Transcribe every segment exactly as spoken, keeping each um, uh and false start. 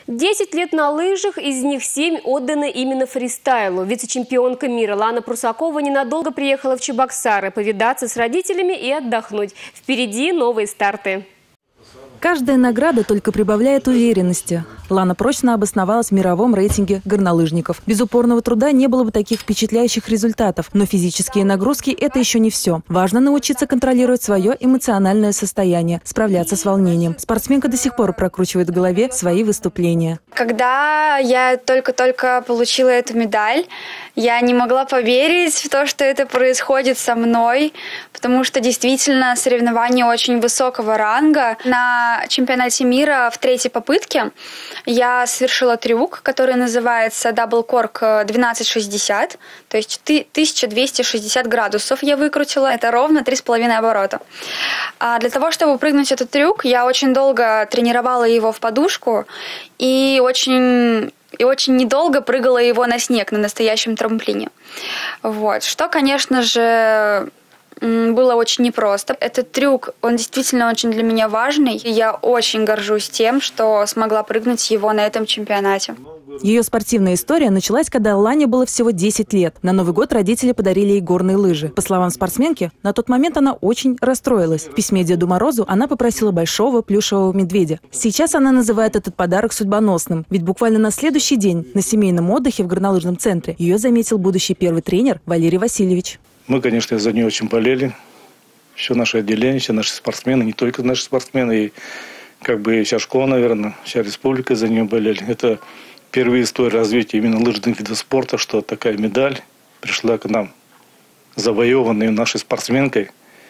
десять лет на лыжах, из них семь отданы именно фристайлу. Вице-чемпионка мира Лана Прусакова ненадолго приехала в Чебоксары повидаться с родителями и отдохнуть. Впереди новые старты. Каждая награда только прибавляет уверенности. Лана прочно обосновалась в мировом рейтинге горнолыжников. Без упорного труда не было бы таких впечатляющих результатов. Но физические нагрузки – это еще не все. Важно научиться контролировать свое эмоциональное состояние, справляться с волнением. Спортсменка до сих пор прокручивает в голове свои выступления. Когда я только-только получила эту медаль, я не могла поверить в то, что это происходит со мной, потому что действительно соревнования очень высокого ранга. На чемпионате мира в третьей попытке я совершила трюк, который называется Double Cork двенадцать шестьдесят, то есть тысяча двести шестьдесят градусов я выкрутила, это ровно три с половиной оборота. А для того, чтобы прыгнуть этот трюк, я очень долго тренировала его в подушку и очень... И очень недолго прыгала его на снег на настоящем трамплине. Вот. Что, конечно же, было очень непросто. Этот трюк, он действительно очень для меня важный. И я очень горжусь тем, что смогла прыгнуть его на этом чемпионате. Ее спортивная история началась, когда Лане было всего десять лет. На Новый год родители подарили ей горные лыжи. По словам спортсменки, на тот момент она очень расстроилась. В письме Деду Морозу она попросила большого плюшевого медведя. Сейчас она называет этот подарок судьбоносным. Ведь буквально на следующий день на семейном отдыхе в горнолыжном центре ее заметил будущий первый тренер Валерий Васильевич. Мы, конечно, за нее очень болели. Все наше отделение, все наши спортсмены, не только наши спортсмены, и как бы вся школа, наверное, вся республика за нее болели. Это первая история развития именно лыжных видов спорта, что такая медаль пришла к нам, завоеванная нашей спортсменкой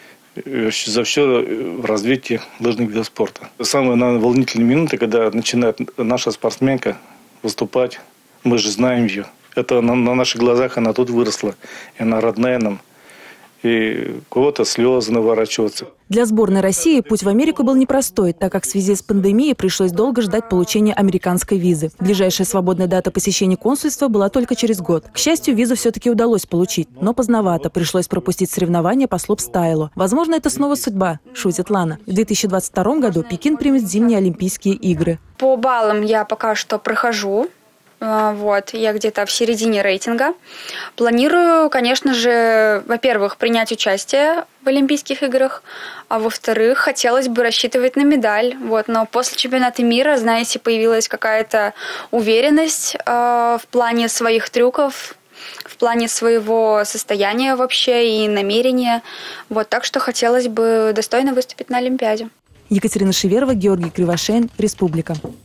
за все в развитии лыжных видов спорта. Самые, наверное, волнительные минуты, когда начинает наша спортсменка выступать, мы же знаем ее. Это на, на наших глазах она тут выросла, и она родная нам. И у кого-то слезы наворачиваются. Для сборной России путь в Америку был непростой, так как в связи с пандемией пришлось долго ждать получения американской визы. Ближайшая свободная дата посещения консульства была только через год. К счастью, визу все-таки удалось получить, но поздновато. Пришлось пропустить соревнования по слоупстайлу. Возможно, это снова судьба, шутит Лана. В две тысячи двадцать втором году Пекин примет зимние Олимпийские игры. По баллам я пока что прохожу. Вот, я где-то в середине рейтинга. Планирую, конечно же, во-первых, принять участие в Олимпийских играх, а во-вторых, хотелось бы рассчитывать на медаль. Вот, но после чемпионата мира, знаете, появилась какая-то уверенность э, в плане своих трюков, в плане своего состояния вообще и намерения. Вот, так что хотелось бы достойно выступить на Олимпиаде. Екатерина Шеверова, Георгий Кривошеин, Республика.